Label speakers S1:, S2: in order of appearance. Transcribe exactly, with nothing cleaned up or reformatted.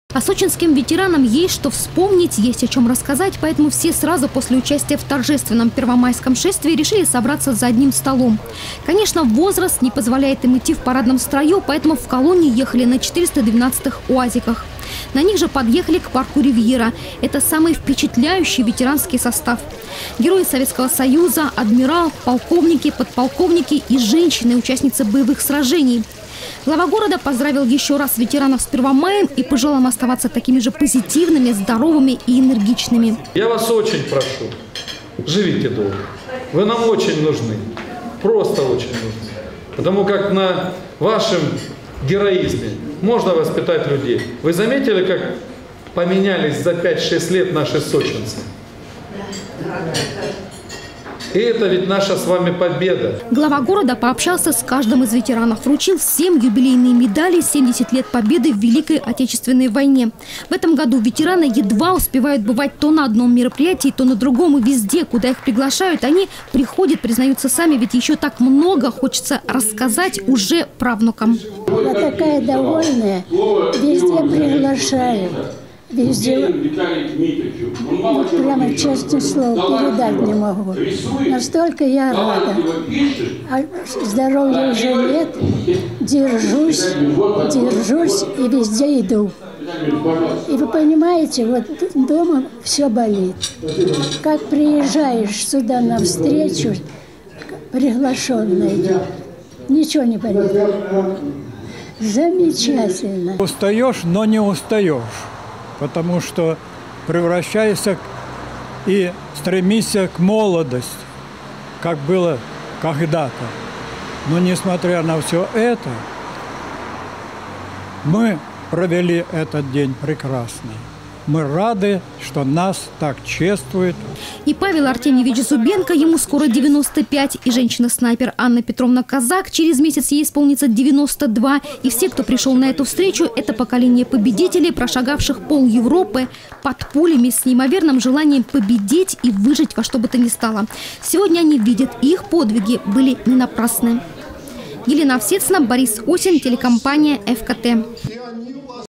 S1: А сочинским ветеранам есть что вспомнить, есть о чем рассказать, поэтому все сразу после участия в торжественном первомайском шествии решили собраться за одним столом. Конечно, возраст не позволяет им идти в парадном строю, поэтому в колонию ехали на четыреста двенадцатых УАЗиках. На них же подъехали к парку «Ривьера». Это самый впечатляющий ветеранский состав. Герои Советского Союза, адмирал, полковники, подполковники и женщины, участницы боевых сражений. Глава города поздравил еще раз ветеранов с Первомаем и пожелал им оставаться такими же позитивными, здоровыми и энергичными.
S2: Я вас очень прошу, живите долго. Вы нам очень нужны, просто очень нужны. Потому как на вашем героизме можно воспитать людей. Вы заметили, как поменялись за пять-шесть лет наши сочинцы? И это ведь наша с вами победа.
S1: Глава города пообщался с каждым из ветеранов, вручил всем юбилейные медали семьдесят лет победы в Великой Отечественной войне. В этом году ветераны едва успевают бывать то на одном мероприятии, то на другом, и везде, куда их приглашают, они приходят, признаются сами, ведь еще так много хочется рассказать уже правнукам.
S3: Я такая довольная, везде приглашают. Везде, вот прямо честное слово, передать не могу. Настолько я рада. А здоровья уже нет. Держусь, держусь и везде иду. И вы понимаете, вот дома все болит. Как приезжаешь сюда навстречу, приглашенная, ничего не болит. Замечательно.
S4: Устаешь, но не устаешь. Потому что превращаешься и стремишься к молодости, как было когда-то. Но несмотря на все это, мы провели этот день прекрасный. Мы рады, что нас так чествуют.
S1: И Павел Артемьевич Зубенко, ему скоро девяносто пять, и женщина-снайпер Анна Петровна Казак, через месяц ей исполнится девяносто два. И все, кто пришел на эту встречу, это поколение победителей, прошагавших пол Европы под пулями с неимоверным желанием победить и выжить во что бы то ни стало. Сегодня они видят, и их подвиги были не напрасны. Елена Овсецна, Борис Осин, телекомпания ФКТ.